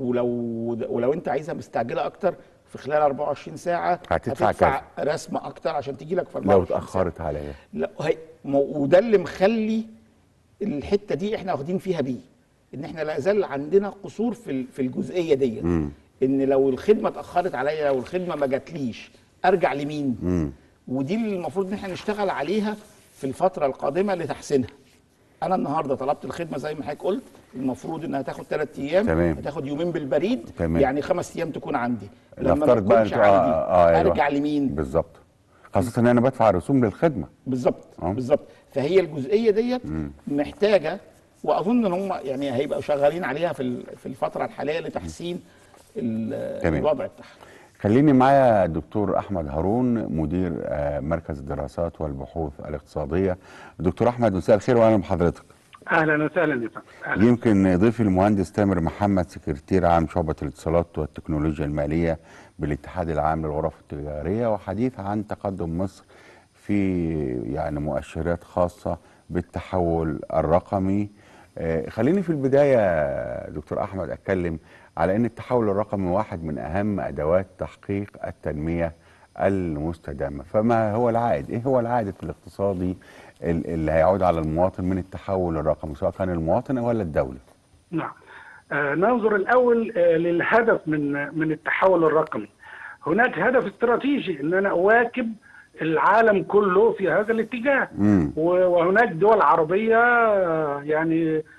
S2: ولو انت عايزها مستعجله اكتر في خلال 24 ساعه هتدفع رسمه اكتر عشان تيجي لك في 24
S1: لو اتاخرت عليا.
S2: لا وده اللي مخلي الحته دي احنا واخدين فيها بيه ان احنا لا زال عندنا قصور في الجزئيه ديت. ان لو الخدمه اتاخرت عليا، لو الخدمه ما جاتليش، ارجع لمين؟ ودي اللي المفروض ان احنا نشتغل عليها في الفتره القادمه لتحسينها. انا النهارده طلبت الخدمه زي ما حضرتك قلت، المفروض انها تاخد 3 ايام.
S1: تمام.
S2: هتاخد يومين بالبريد.
S1: تمام.
S2: يعني 5 ايام تكون عندي.
S1: لما ما تكونش
S2: عندي ارجع لمين؟
S1: بالظبط. خاصه ان انا بدفع رسوم للخدمه.
S2: بالظبط. بالظبط. فهي الجزئيه ديت محتاجه، واظن ان هم يعني هيبقوا شغالين عليها في الفتره الحاليه لتحسين الوضع بتاعها.
S1: خليني معايا دكتور احمد هارون، مدير مركز الدراسات والبحوث الاقتصاديه. دكتور احمد، مساء الخير واهلا بحضرتك.
S10: اهلا وسهلا يا فندم.
S1: يمكن ضيفي المهندس تامر محمد، سكرتير عام شعبه الاتصالات والتكنولوجيا الماليه بالاتحاد العام للغرف التجاريه، وحديث عن تقدم مصر في يعني مؤشرات خاصه بالتحول الرقمي. خليني في البدايه دكتور احمد اتكلم على ان التحول الرقمي واحد من اهم ادوات تحقيق التنميه المستدامه، فما هو العائد؟ ايه هو العائد الاقتصادي اللي هيعود على المواطن من التحول الرقمي، سواء كان المواطن ولا الدوله؟
S10: نعم. ننظر الاول للهدف من التحول الرقمي. هناك هدف استراتيجي ان انا اواكب العالم كله في هذا الاتجاه. وهناك دول عربيه يعني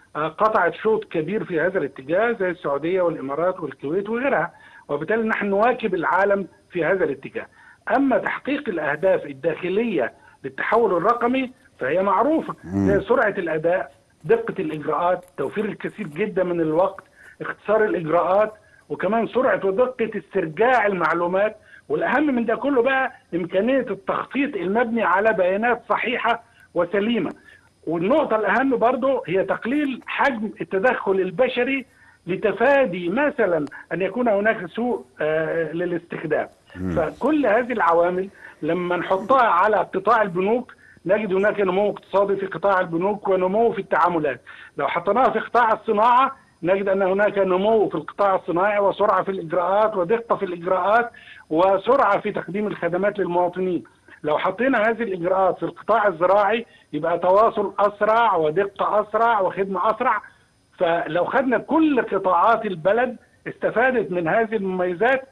S10: قطعت شوط كبير في هذا الاتجاه زي السعودية والإمارات والكويت وغيرها، وبالتالي نحن نواكب العالم في هذا الاتجاه. أما تحقيق الأهداف الداخلية للتحول الرقمي فهي معروفة، زي سرعة الأداء، دقة الإجراءات، توفير الكثير جدا من الوقت، اختصار الإجراءات، وكمان سرعة ودقة استرجاع المعلومات، والأهم من ده كله بقى إمكانية التخطيط المبني على بيانات صحيحة وسليمة. والنقطة الأهم برضو هي تقليل حجم التدخل البشري لتفادي مثلا أن يكون هناك سوء للاستخدام. فكل هذه العوامل لما نحطها على قطاع البنوك نجد هناك نمو اقتصادي في قطاع البنوك ونمو في التعاملات. لو حطيناها في قطاع الصناعة نجد أن هناك نمو في القطاع الصناعي وسرعة في الإجراءات ودقة في الإجراءات وسرعة في تقديم الخدمات للمواطنين. لو حطينا هذه الإجراءات في القطاع الزراعي يبقى تواصل أسرع ودقة أسرع وخدمة أسرع. فلو خدنا كل قطاعات البلد استفادت من هذه المميزات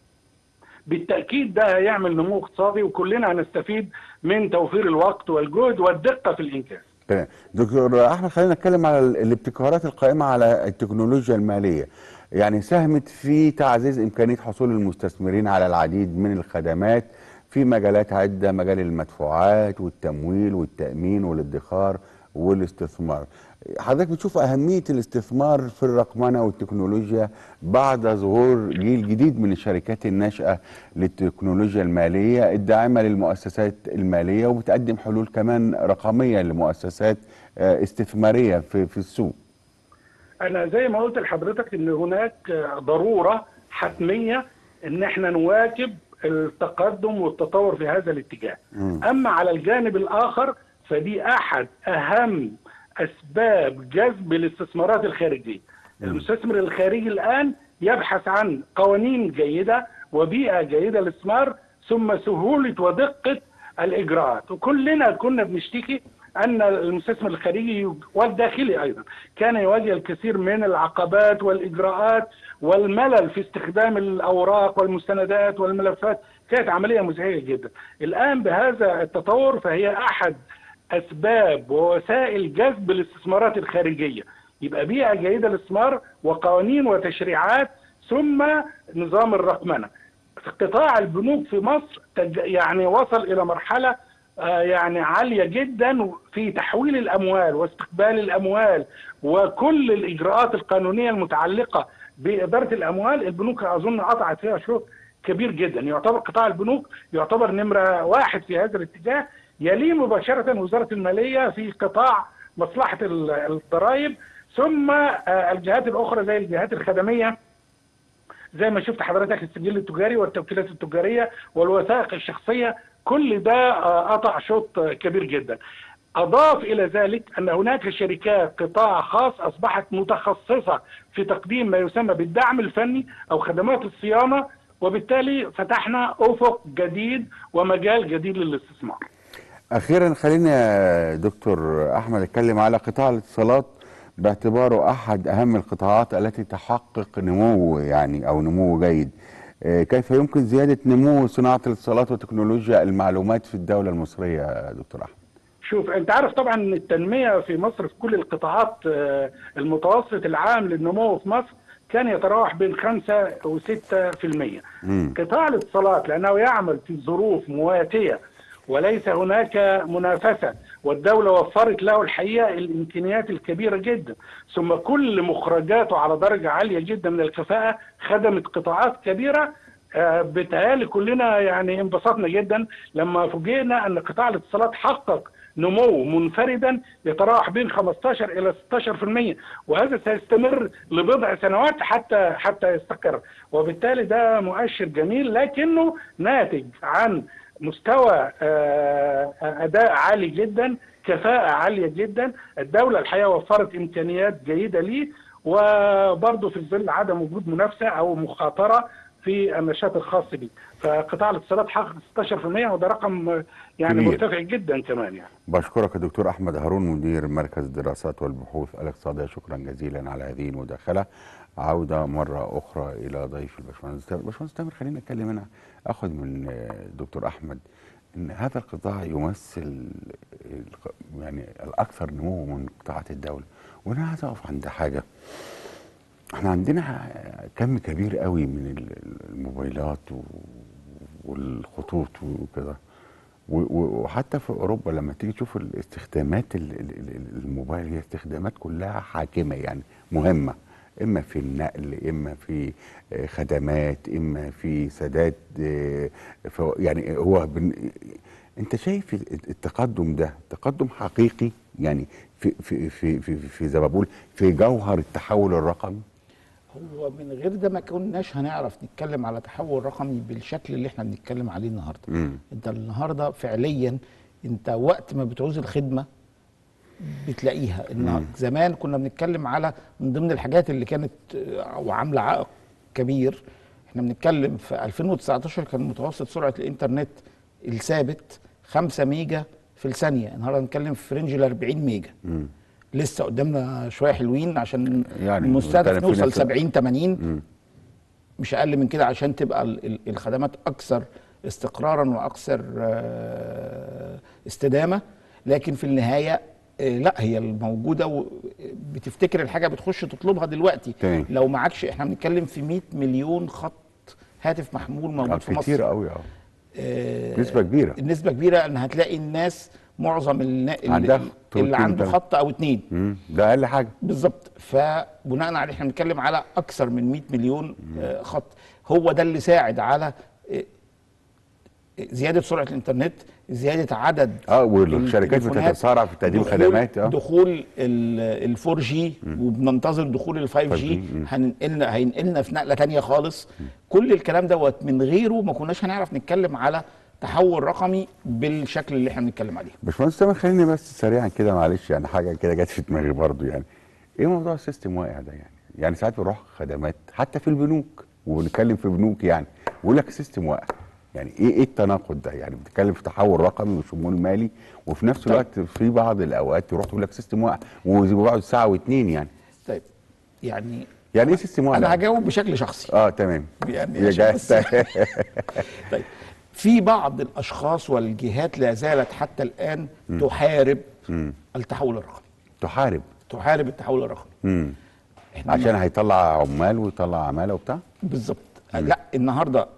S10: بالتأكيد ده هيعمل نمو اقتصادي، وكلنا هنستفيد من توفير الوقت والجهد والدقة في الإنجاز.
S1: دكتور أحمد، خلينا نتكلم على الابتكارات القائمة على التكنولوجيا المالية. يعني ساهمت في تعزيز إمكانية حصول المستثمرين على العديد من الخدمات في مجالات عدة، مجال المدفوعات والتمويل والتأمين والادخار والاستثمار. حضرتك بتشوف أهمية الاستثمار في الرقمنة والتكنولوجيا بعد ظهور جيل جديد من الشركات الناشئة للتكنولوجيا المالية الداعمة للمؤسسات المالية، وبتقدم حلول كمان رقمية لمؤسسات استثمارية في السوق.
S10: أنا زي ما قلت لحضرتك إن هناك ضرورة حتمية إن احنا نواكب التقدم والتطور في هذا الاتجاه. أما على الجانب الآخر فدي أحد أهم أسباب جذب الاستثمارات الخارجية. المستثمر الخارجي الآن يبحث عن قوانين جيدة وبيئة جيدة للاستثمار ثم سهولة ودقة الإجراءات. وكلنا كنا بنشتكي أن المستثمر الخارجي والداخلي أيضا كان يواجه الكثير من العقبات والإجراءات والملل في استخدام الأوراق والمستندات والملفات، كانت عملية مزعجة جدا. الآن بهذا التطور فهي أحد أسباب ووسائل جذب الاستثمارات الخارجية. يبقى بيئة جيدة للاستثمار وقوانين وتشريعات ثم نظام الرقمنة. قطاع البنوك في مصر يعني وصل إلى مرحلة يعني عالية جدا في تحويل الأموال واستقبال الأموال وكل الإجراءات القانونية المتعلقة بإدارة الأموال. البنوك أظن قطعت فيها شوط كبير جدا. يعتبر قطاع البنوك يعتبر نمرة 1 في هذا الاتجاه، يليه مباشرة وزارة المالية في قطاع مصلحة الضرائب، ثم الجهات الأخرى زي الجهات الخدمية زي ما شفت حضرتك السجل التجاري والتوكيلات التجارية والوثائق الشخصية. كل ده قطع شوط كبير جدا. أضاف إلى ذلك أن هناك شركات قطاع خاص أصبحت متخصصة في تقديم ما يسمى بالدعم الفني أو خدمات الصيانة، وبالتالي فتحنا أفق جديد ومجال جديد للاستثمار.
S1: أخيرا خلينا يا دكتور أحمد نتكلم على قطاع الاتصالات باعتباره أحد أهم القطاعات التي تحقق نمو يعني أو نمو جيد. كيف يمكن زيادة نمو صناعة الاتصالات وتكنولوجيا المعلومات في الدولة المصرية يا دكتور أحمد؟
S10: شوف أنت عارف طبعا التنمية في مصر في كل القطاعات المتوسط العام للنمو في مصر كان يتراوح بين 5 و6%. قطاع الاتصالات لأنه يعمل في ظروف مواتية وليس هناك منافسة، والدولة وفرت له الحقيقة الإمكانيات الكبيرة جدا، ثم كل مخرجاته على درجة عالية جدا من الكفاءة خدمت قطاعات كبيرة. بتهيألي كلنا يعني انبسطنا جدا لما فوجئنا أن قطاع الاتصالات حقق نمو منفردا يتراوح بين 15 إلى 16%، وهذا سيستمر لبضع سنوات حتى يستقر. وبالتالي ده مؤشر جميل لكنه ناتج عن مستوى أداء عالي جدا، كفاءة عالية جدا. الدولة الحقيقة وفرت إمكانيات جيدة ليه، وبرضه في ظل عدم وجود منافسة أو مخاطرة في النشاط الخاص به. فقطاع الاتصالات حقق 16% وده رقم يعني كبير. مرتفع جدا كمان يعني.
S1: بشكرك يا دكتور أحمد هارون مدير مركز الدراسات والبحوث الاقتصادية، شكرا جزيلا على هذه المداخلة. عودة مرة أخرى إلى ضيف الباشمهندس تامر. باشمهندس تامر خلينا نتكلم هنا، أخذ من دكتور أحمد ان هذا القطاع يمثل يعني الاكثر نمو من قطاعات الدوله. وانا عايز اقف عند حاجه. احنا عندنا كم كبير قوي من الموبايلات والخطوط وكده، وحتى في اوروبا لما تيجي تشوف الاستخدامات الموبايل هي استخدامات كلها حاكمه، يعني مهمه، اما في النقل، اما في خدمات، اما في سداد. يعني هو انت شايف التقدم ده تقدم حقيقي، يعني في زي ما بقول في جوهر التحول الرقمي؟
S2: هو من غير ده ما كناش هنعرف نتكلم على تحول رقمي بالشكل اللي احنا بنتكلم عليه النهارده. انت النهارده فعليا انت وقت ما بتعوز الخدمه بتلاقيها. زمان كنا بنتكلم على من ضمن الحاجات اللي كانت وعامله عائق كبير. احنا بنتكلم في 2019 كان متوسط سرعه الانترنت الثابت 5 ميجا في الثانيه، النهارده بنتكلم في رينج ال 40 ميجا. لسه قدامنا شويه حلوين عشان يعني المستهدف نوصل 70 80 مش اقل من كده، عشان تبقى الخدمات اكثر استقرارا واكثر استدامه. لكن في النهايه لا، هي الموجوده بتفتكر الحاجه بتخش تطلبها دلوقتي. لو معكش، احنا بنتكلم في 100 مليون خط هاتف محمول موجود في مصر.
S1: كتير قوي. نسبه كبيره.
S2: النسبه كبيره ان هتلاقي الناس معظم اللي عنده خط او 2
S1: ده اقل حاجه
S2: بالظبط. فبناء عليه احنا بنتكلم على اكثر من 100 مليون خط. هو ده اللي ساعد على زياده سرعه الانترنت، زياده عدد
S1: والشركات بتتسارع في تقديم خدمات.
S2: دخول ال 4 جي وبننتظر دخول ال 5 جي هينقلنا في نقله ثانيه خالص. كل الكلام دوت من غيره ما كناش هنعرف نتكلم على تحول رقمي بالشكل اللي احنا بنتكلم عليه.
S1: باشمهندس تامر، خليني بس سريعا كده معلش، يعني حاجه كده جت في دماغي برضو. يعني ايه موضوع السيستم واقع ده؟ يعني ساعات بنروح خدمات حتى في البنوك وبنتكلم في بنوك، يعني بيقول لك السيستم واقع. يعني ايه التناقض ده؟ يعني بتتكلم في تحول رقمي وشمول مالي، وفي نفس الوقت في بعض الاوقات تروح تقول لك سيستم واقع وبيقعد ساعه واثنين. يعني
S2: طيب يعني
S1: ايه سيستم واقع؟
S2: انا هجاوب بشكل شخصي.
S1: تمام.
S2: يعني طيب، في بعض الاشخاص والجهات لا زالت حتى الان تحارب التحول الرقمي. تحارب التحول الرقمي.
S1: عشان هيطلع عمال ويطلع عماله وبتاع.
S2: بالظبط. لا، النهارده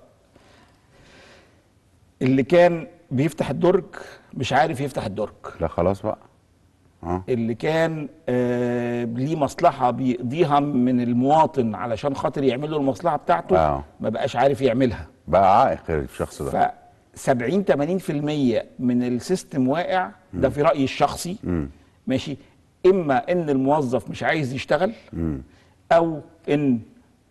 S2: اللي كان بيفتح الدرج مش عارف يفتح الدرج.
S1: لا خلاص بقى.
S2: اللي كان ليه مصلحه بيقضيها من المواطن علشان خاطر يعمل له المصلحه بتاعته ما بقاش عارف يعملها،
S1: بقى عائق الشخص ده.
S2: ف 70 80% من السيستم واقع. ده في رايي الشخصي. ماشي. اما ان الموظف مش عايز يشتغل، او ان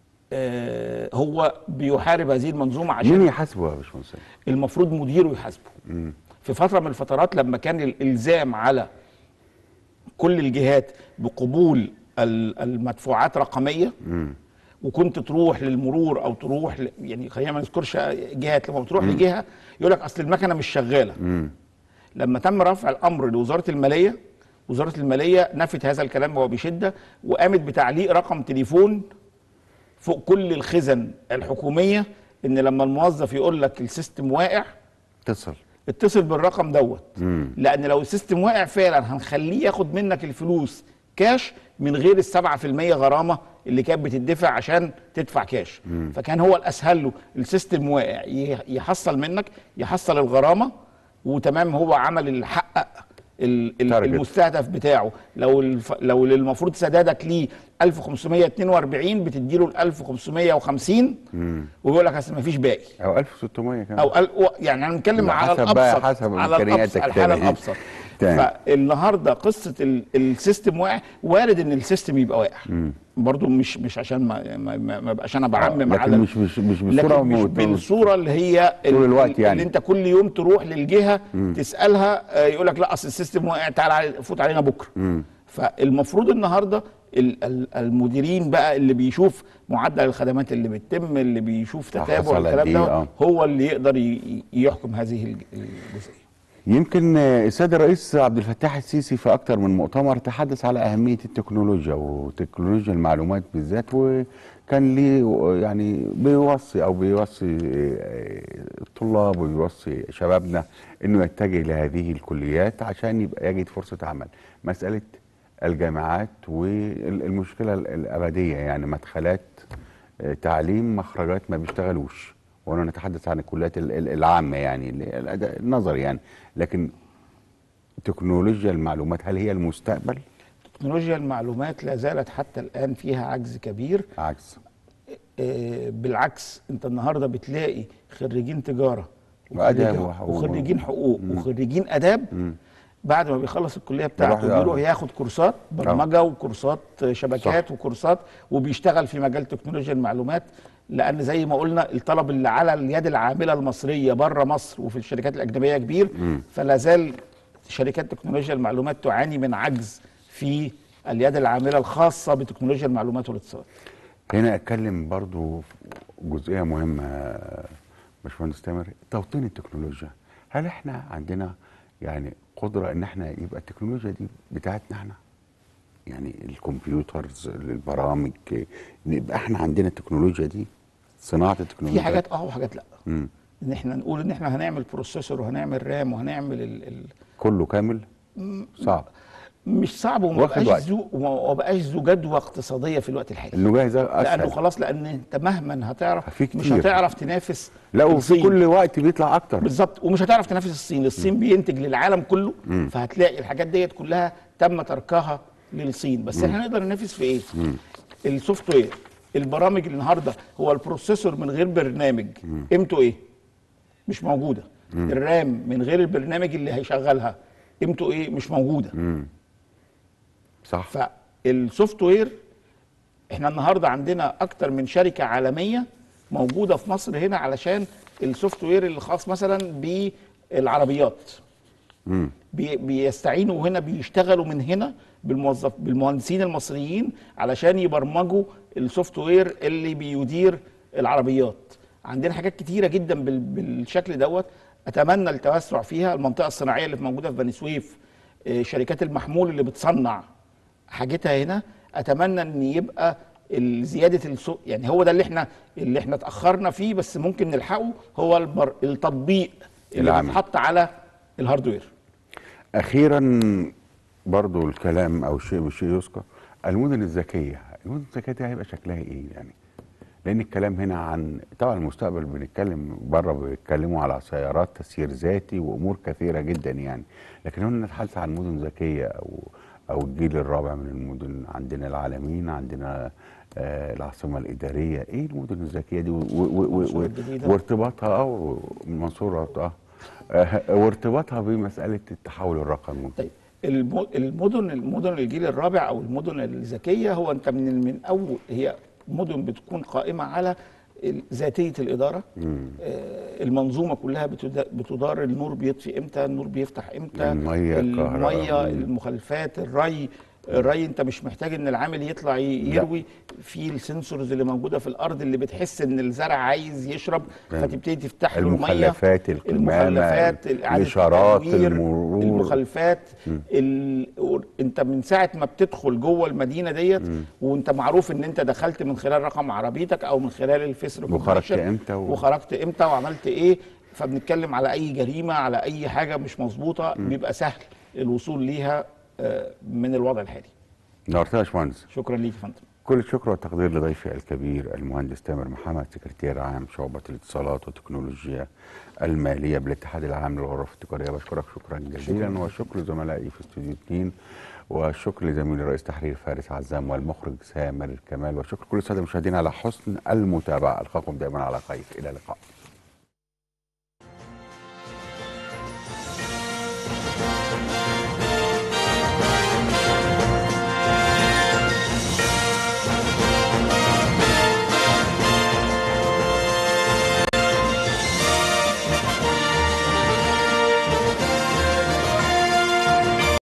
S2: هو بيحارب هذه المنظومه. عشان
S1: مين يحاسبه يا باشمهندس؟
S2: المفروض مديره يحاسبه. في فتره من الفترات لما كان الالزام على كل الجهات بقبول المدفوعات رقميه، وكنت تروح للمرور او تروح يعني خلينا ما نذكرش جهات، لما بتروح لجهه يقول لك اصل المكنه مش شغاله. لما تم رفع الامر لوزاره الماليه، وزاره الماليه نفت هذا الكلام وبشده، وقامت بتعليق رقم تليفون فوق كل الخزن الحكوميه، ان لما الموظف يقول لك السيستم واقع اتصل بالرقم دوت. لان لو السيستم واقع فعلا هنخليه ياخد منك الفلوس كاش من غير ال7% غرامه اللي كانت بتدفع عشان تدفع كاش. فكان هو الاسهل له السيستم واقع يحصل منك، يحصل الغرامه وتمام، هو عمل الحقق المستهدف بتاعه. لو المفروض سدادك ليه 1542 بتدي له ال 1550 ويقول لك اصل ما فيش باقي،
S1: او 1600 كمان،
S2: او يعني انا بنتكلم على الابسط، على الحاله الابسط. فالنهارده قصه السيستم واقع، وارد ان السيستم يبقى واقع برضو، مش عشان ما بقاش انا بعمم على،
S1: مش بصوره،
S2: مش بالصوره اللي هي
S1: طول الوقت. يعني
S2: اللي انت كل يوم تروح للجهه تسالها يقول لك لا اصل السيستم واقع، تعالى فوت علينا بكره. فالمفروض النهارده المديرين بقى اللي بيشوف معدل الخدمات اللي بتتم، اللي بيشوف تتابع الكلام ده، هو اللي يقدر يحكم هذه الجزئيه.
S1: يمكن السيد الرئيس عبد الفتاح السيسي في أكثر من مؤتمر تحدث على أهمية التكنولوجيا وتكنولوجيا المعلومات بالذات، وكان ليه يعني بيوصي الطلاب وبيوصي شبابنا إنه يتجه لهذه الكليات عشان يبقى يجد فرصة عمل. مسألة الجامعات والمشكلة الأبدية، يعني مدخلات تعليم مخرجات ما بيشتغلوش، وانا نتحدث عن الكليات العامه يعني النظري يعني، لكن تكنولوجيا المعلومات هل هي المستقبل؟
S2: تكنولوجيا المعلومات لا زالت حتى الان فيها عجز كبير.
S1: عجز.
S2: بالعكس، انت النهارده بتلاقي خريجين تجاره وخريجين حقوق وخريجين اداب، بعد ما بيخلص الكليه بتاعته بيروح ياخد كورسات برمجه وكورسات شبكات وكورسات، وبيشتغل في مجال تكنولوجيا المعلومات، لان زي ما قلنا الطلب اللي على اليد العامله المصريه بره مصر وفي الشركات الاجنبيه كبير. فلا زال شركات تكنولوجيا المعلومات تعاني من عجز في اليد العامله الخاصه بتكنولوجيا المعلومات والاتصالات.
S1: هنا اتكلم برضو جزئيه مهمه باشمهندس تامر، توطين التكنولوجيا. هل احنا عندنا يعني قدره ان احنا يبقى التكنولوجيا دي بتاعتنا احنا؟ يعني الكمبيوترز، البرامج، يبقى احنا عندنا التكنولوجيا دي، صناعه التكنولوجيا.
S2: في حاجات وحاجات لا. ان احنا نقول ان احنا هنعمل بروسيسور وهنعمل رام وهنعمل
S1: كله كامل صعب.
S2: مش صعب وما بقاش ذو جدوى اقتصاديه في الوقت الحالي.
S1: انه جاهز اسهل،
S2: لانه خلاص، لان انت مهما هتعرف مش هتعرف تنافس.
S1: لا، وفي كل وقت بيطلع اكتر.
S2: بالظبط، ومش هتعرف تنافس الصين. الصين بينتج للعالم كله. فهتلاقي الحاجات ديت كلها تم تركها للصين. بس احنا نقدر ننافس في ايه؟ السوفت وير، البرامج. النهارده هو البروسيسور من غير برنامج قيمته ايه؟ مش موجوده. الرام من غير البرنامج اللي هيشغلها قيمته ايه؟ مش موجوده.
S1: صح.
S2: فالسوفت وير، احنا النهارده عندنا اكتر من شركه عالميه موجوده في مصر هنا علشان السوفت وير اللي خاص مثلا بالعربيات. بيستعينوا هنا، بيشتغلوا من هنا بالمهندسين المصريين علشان يبرمجوا السوفت وير اللي بيدير العربيات. عندنا حاجات كتيره جدا بالشكل دوت. اتمنى التوسع فيها. المنطقه الصناعيه اللي موجوده في بني سويف، شركات المحمول اللي بتصنع حاجتها هنا، اتمنى ان يبقى زياده السوق. يعني هو ده اللي احنا اتاخرنا فيه، بس ممكن نلحقه. هو التطبيق اللي بيتحط على الهاردوير.
S1: اخيرا برضو الكلام او شيء بالشيء يذكر، المدن الذكيه. المدن الذكيه دي هيبقى شكلها ايه يعني؟ لان الكلام هنا عن طبعا المستقبل، بنتكلم بره بيتكلموا على سيارات تسيير ذاتي وامور كثيره جدا يعني، لكن هنا نتحدث عن مدن ذكيه او الجيل الرابع من المدن. عندنا العالمين، عندنا العاصمه الاداريه. ايه المدن الذكيه دي وارتباطها المنصوره وارتباطها بمساله التحول الرقمي؟
S2: طيب، المدن الجيل الرابع او المدن الذكيه، هو انت من اول هي مدن بتكون قائمه على ذاتيه الاداره. المنظومه كلها بتدار. النور بيطفي امتى، النور بيفتح امتى، الميه، المخلفات، الري. انت مش محتاج ان العامل يطلع يروي. في السنسورز اللي موجوده في الارض اللي بتحس ان الزرع عايز يشرب، فتبتدي تفتح له الميه. المخلفات،
S1: الاشارات، المرور،
S2: المخلفات. انت من ساعه ما بتدخل جوه المدينه ديت وانت معروف ان انت دخلت من خلال رقم عربيتك او من خلال الفيس ريكوجنيشن، وخرجت امتى وعملت ايه. فبنتكلم على اي جريمه، على اي حاجه مش مظبوطه، بيبقى سهل الوصول ليها من الوضع الحالي.
S1: نورتنا يا باشمهندس.
S2: شكرا ليك يا فندم.
S1: كل الشكر والتقدير لضيفي الكبير المهندس تامر محمد، سكرتير عام شعبة الاتصالات والتكنولوجيا المالية بالاتحاد العام للغرف التجارية. بشكرك شكرا جزيلا، وشكر زملائي في استوديو 2، وشكر لزميلي رئيس تحرير فارس عزام والمخرج سامر كمال، وشكر كل الساده المشاهدين على حسن المتابعة. القاكم دائما على خير، الى اللقاء.